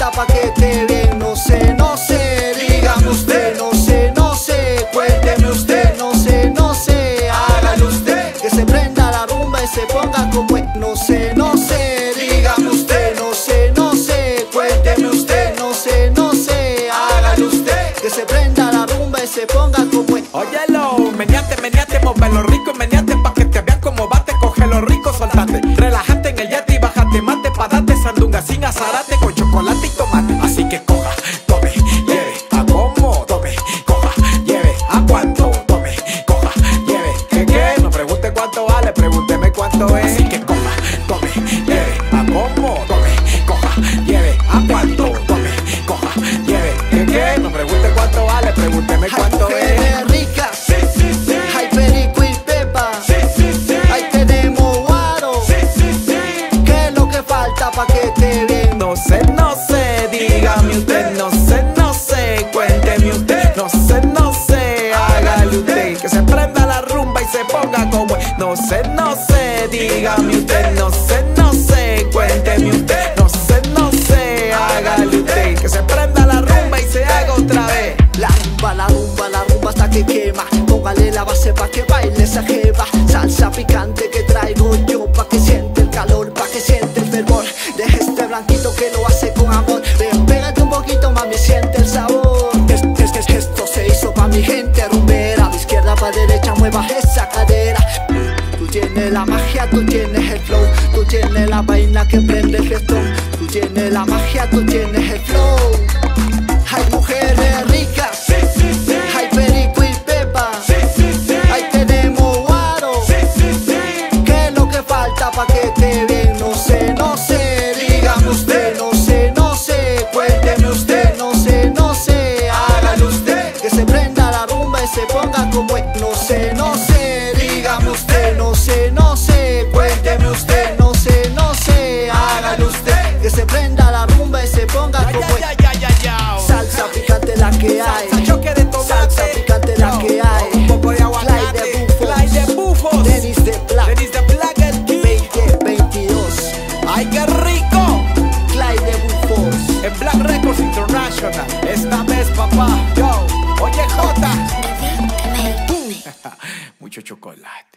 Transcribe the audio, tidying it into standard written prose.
falta pa' que esté bien? No sé, no sé, dígame usted. No sé, no sé, cuénteme usted. No sé, no sé, hágalo usted. Que se prenda la rumba y se ponga como es. No sé, no sé, dígame usted. No sé, no sé, cuénteme usted. No sé, no sé, hágalo usted. Que se prenda la rumba y se ponga como es. Óyelo, meneate, móvelo rico y meneate pa' que te vean como bate. Coge lo rico, soltate, relájate en el yate y bájate mate pa' darte sandunga sin azarate con chocolate y tomate. Así que coja, tome, lleve, a cómo, tome, coja, lleve, a cuánto, tome, coja, lleve, ¿qué? No pregunte cuánto vale, pregúnteme cuánto es. Así que coja, tome, lleve, a cómo, tome, coja, lleve, a cuánto, tome, coja, lleve, ¿qué? No pregunte cuánto vale, pregúnteme cuánto es. Pa' que esté bien. No sé, no sé, dígame usted. No sé, no sé, cuénteme usted. No sé, no sé, hágale usted. Que se prenda la rumba y se ponga como es. No sé, no sé, dígame usted. No sé, no sé, cuénteme usted. No sé, no sé, hágale usted. Que se prenda la rumba y se haga otra vez. La rumba, la rumba, la rumba hasta que quema. Póngale la base pa' que baile esa jeva. Salsa picante que traigo yo pa' que siente el calor, pa' que siente el fervor. Deja este blanquito que lo hace con amor. Ven, pégate un poquito, mami, siente el sabor. Esto se hizo pa' mi gente rumbera. De izquierda pa' derecha, mueva esa cadera. Tú tienes la magia, tú tienes el flow. Tú tienes la vaina que prende el fiestón. Tú tienes la magia, tú tienes el flow. Hay mujeres ricas, hay perico y pepa, ahí tenemos guaro. ¿Qué es lo que falta pa' que esté bien? No sé, no sé, dígame usted. No sé, no sé, cuénteme usted. No sé, no sé, hágalo usted. Que se prenda la rumba y se ponga como es. No sé, no sé, dígame usted. No sé, no sé, cuénteme usted. No sé, no sé, hágalo usted. Que se prenda la rumba y se ponga como es. Salsa picante la que hay. Salsa picante la que hay. Un poco de aguacate. Clyde de Bufos. Dennis de Black. 2022. ¡Ay, qué rico! Clyde de Bufos. En Black Records International. Esta vez, papá. Yo, oye, Jota. Mucho chocolate.